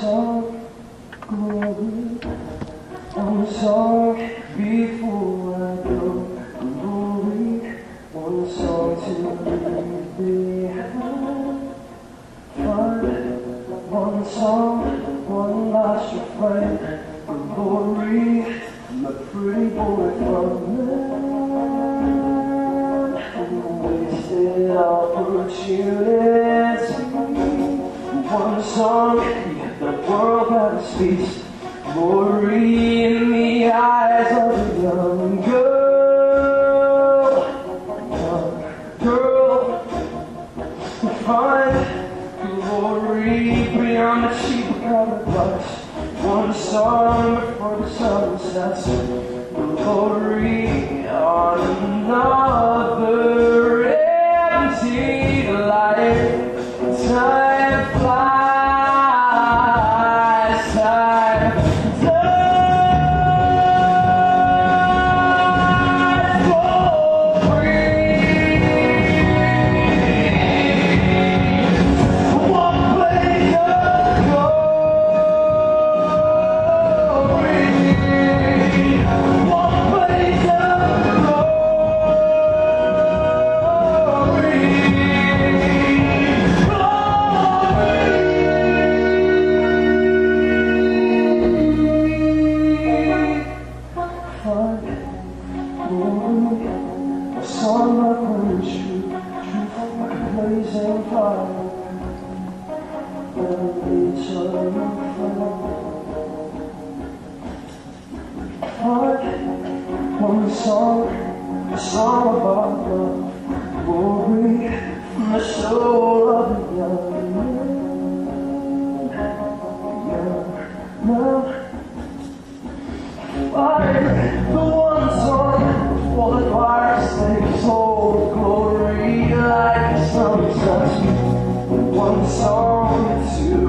song, glory, one song before I go, glory, one song to leave behind. One song, one last refrain, glory, my pretty boy from man, wasted opportunity. One song, yet the world had a speech, glory in the eyes of a young girl, who find glory beyond the cheap private lights. One song before the sun sets, glory on another empty light. Time flies, time flies, glory. One place of glory, one place of a song like one truth like a blazing fire, and each other one song, a song about love, glory from the soul of the young man. The one song for the choir sings whole glory like a sunset. One song to